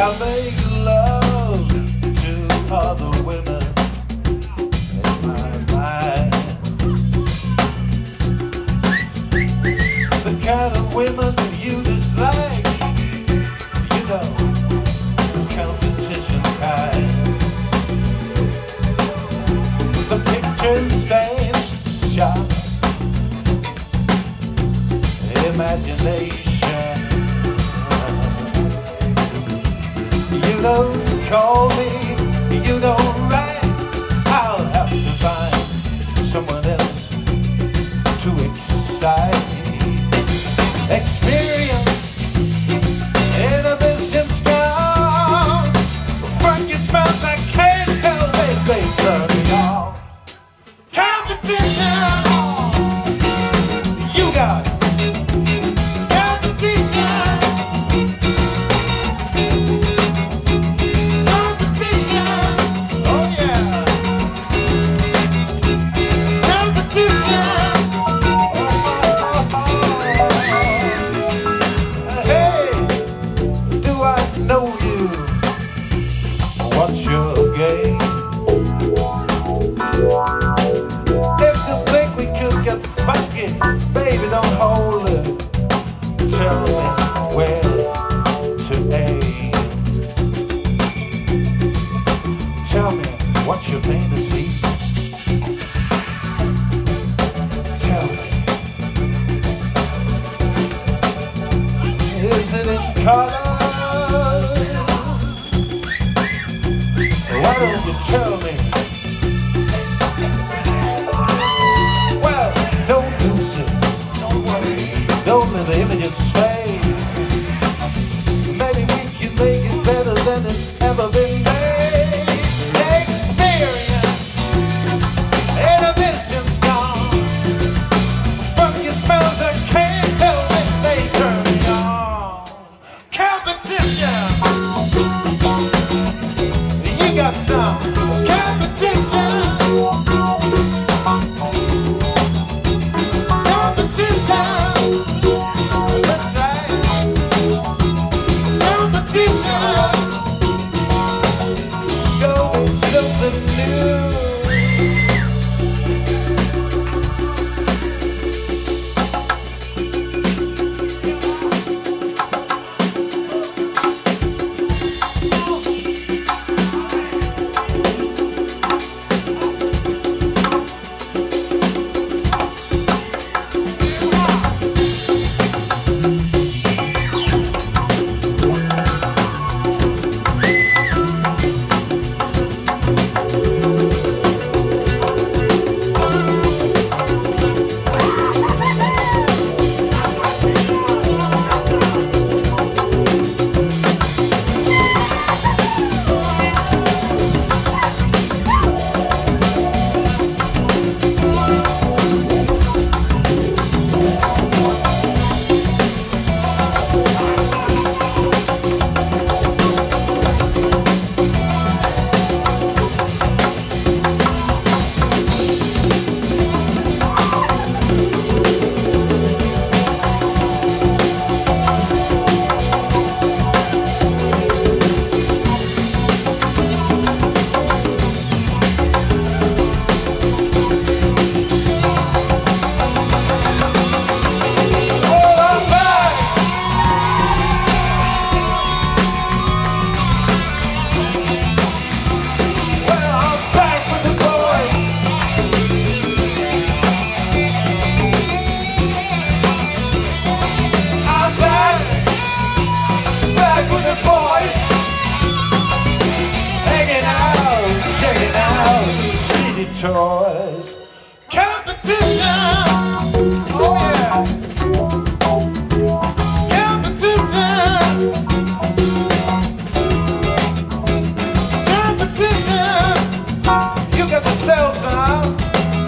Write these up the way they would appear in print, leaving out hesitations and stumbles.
I make love to other women in my mind. The kind of women that you dislike, you know, competition kind. The picture stands sharp. Imagination. You don't call me, you don't write. I'll have to find someone else to excite. Experience, inhibition's gone. Frankie smells, I can't help it, they turn me on. Competition, you got it. What's your game? If you think we could get funky, baby, don't hold it. Tell me where to aim. Tell me what's your fantasy. Tell me, is it in color? Why don't you tell me? Well, don't lose it. Don't worry. Don't let the images fade. Maybe we can make it better than it's ever been made. Experience, inhibition's gone. Funky smells that can't help it, they turn me on. Competition. Got some competition. Competition. That's right. Competition. Show me something new. Toys, competition, oh yeah, competition, competition, you got the cells now,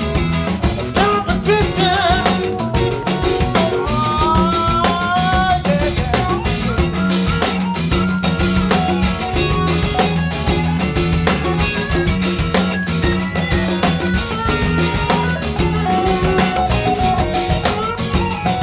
competition, oh yeah, yeah.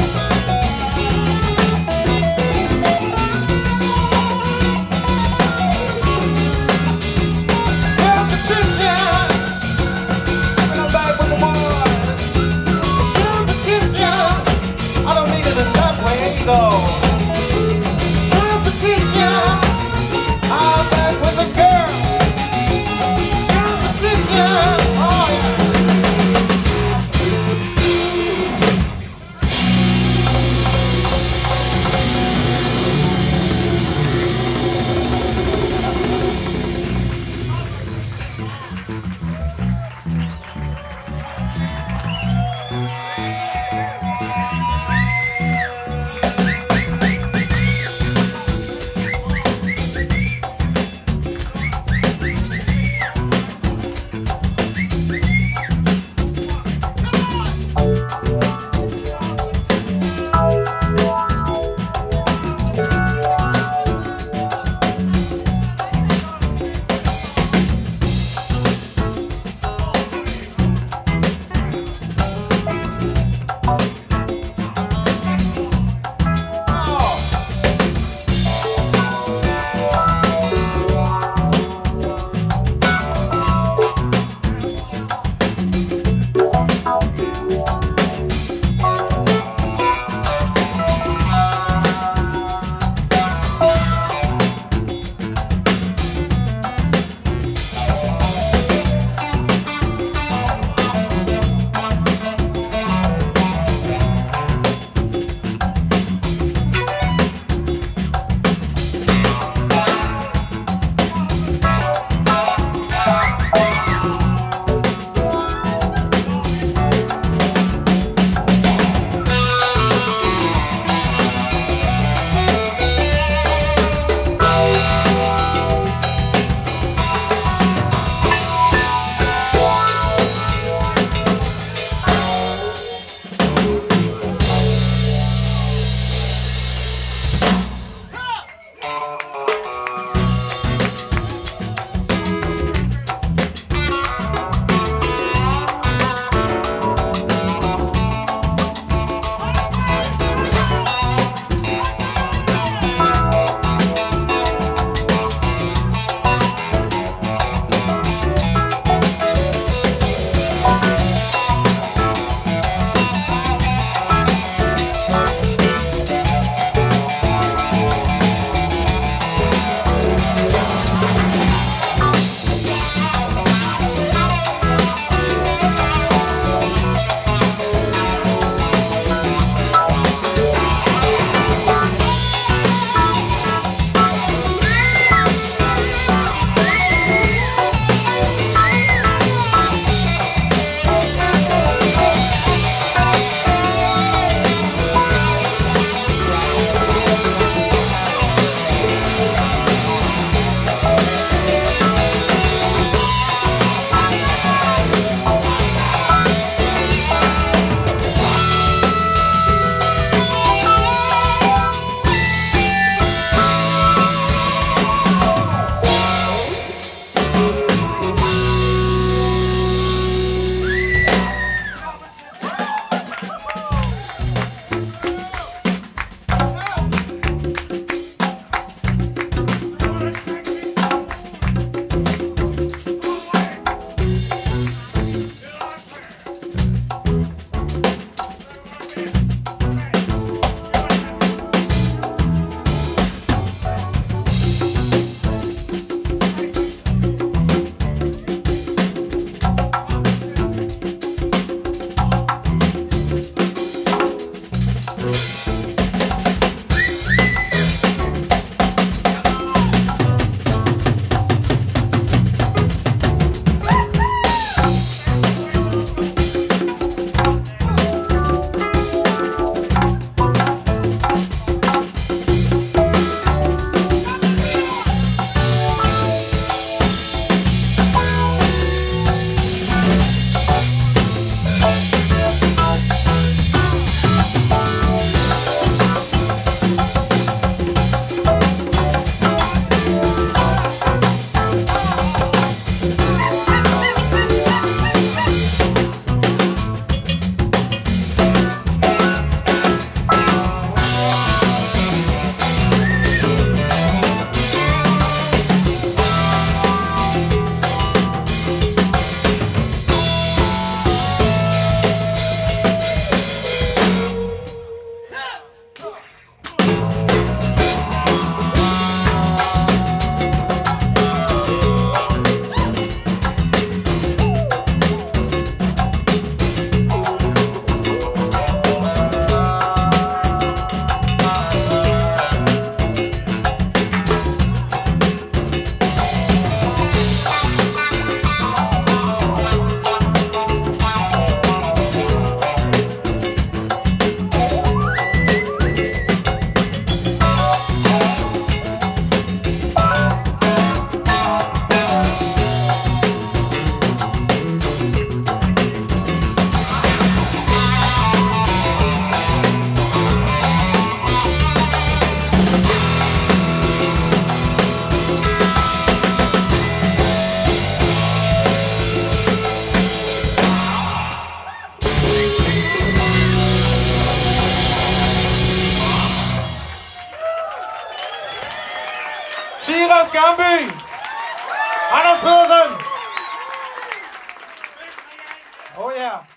Sira Skamby. Anders Pedersen. Oh yeah.